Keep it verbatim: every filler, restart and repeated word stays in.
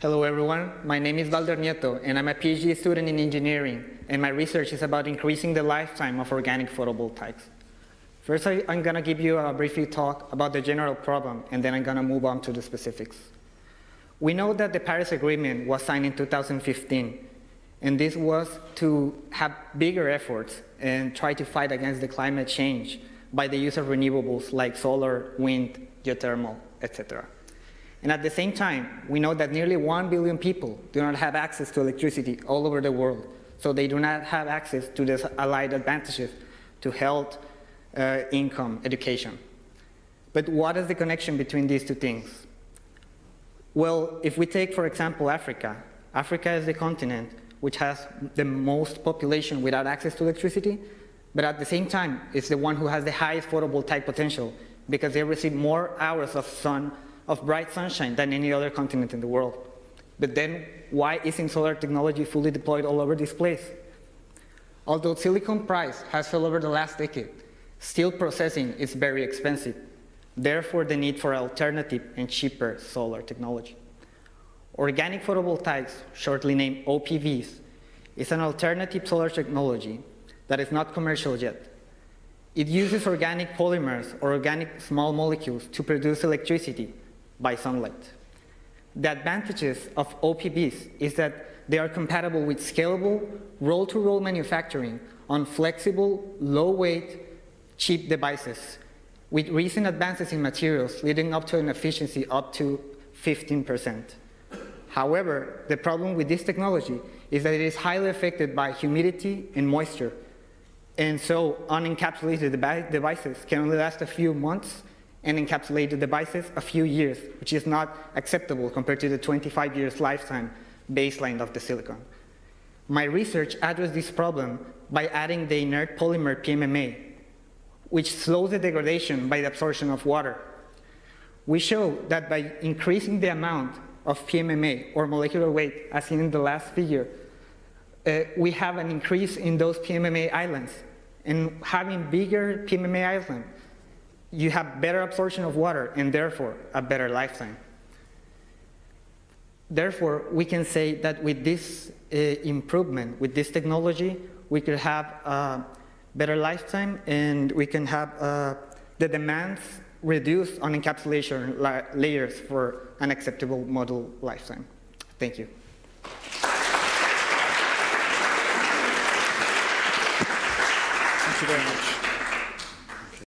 Hello everyone, my name is Valder Nieto and I'm a PhD student in engineering, and my research is about increasing the lifetime of organic photovoltaics. First, I, I'm going to give you a brief talk about the general problem, and then I'm going to move on to the specifics. We know that the Paris Agreement was signed in two thousand fifteen, and this was to have bigger efforts and try to fight against the climate change by the use of renewables like solar, wind, geothermal, et cetera. And at the same time, we know that nearly one billion people do not have access to electricity all over the world, so they do not have access to the allied advantages to health, uh, income, education. But what is the connection between these two things? Well, if we take, for example, Africa, Africa is the continent which has the most population without access to electricity, but at the same time, it's the one who has the highest photovoltaic potential because they receive more hours of sun of bright sunshine than any other continent in the world. But then, why isn't solar technology fully deployed all over this place? Although silicon price has fell over the last decade, steel processing is very expensive. Therefore, the need for alternative and cheaper solar technology. Organic photovoltaics, shortly named O P Vs, is an alternative solar technology that is not commercial yet. It uses organic polymers or organic small molecules to produce electricity by sunlight. The advantages of O P Vs is that they are compatible with scalable, roll-to-roll manufacturing on flexible, low-weight, cheap devices, with recent advances in materials leading up to an efficiency up to fifteen percent. However, the problem with this technology is that it is highly affected by humidity and moisture, and so unencapsulated devices can only last a few months, and encapsulated devices a few years, which is not acceptable compared to the twenty-five years lifetime baseline of the silicon. My research addressed this problem by adding the inert polymer P M M A, which slows the degradation by the absorption of water. We show that by increasing the amount of P M M A, or molecular weight, as seen in the last figure, uh, we have an increase in those P M M A islands. And having bigger P M M A islands, you have better absorption of water and therefore a better lifetime. Therefore, we can say that with this uh, improvement, with this technology, we could have a better lifetime and we can have uh, the demands reduced on encapsulation la layers for an acceptable model lifetime. Thank you. Thank you very much.